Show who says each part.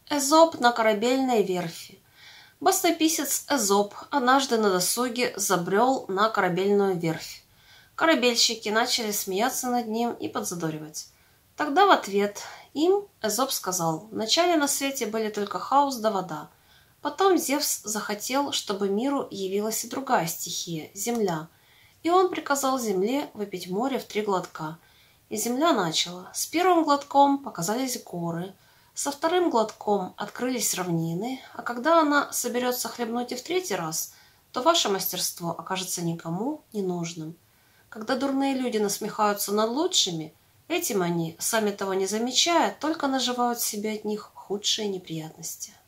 Speaker 1: Эзоп на корабельной верфи. Баснописец Эзоп однажды на досуге забрел на корабельную верфь. Корабельщики начали смеяться над ним и подзадоривать. Тогда в ответ им Эзоп сказал: вначале на свете были только хаос да вода. Потом Зевс захотел, чтобы миру явилась и другая стихия – земля. И он приказал земле выпить море в 3 глотка. И земля начала. С первым глотком показались горы, со вторым глотком открылись равнины, а когда она соберется хлебнуть и в 3-й раз, то ваше мастерство окажется никому не нужным. Когда дурные люди насмехаются над лучшими, этим они, сами того не замечая, только наживают себе от них худшие неприятности.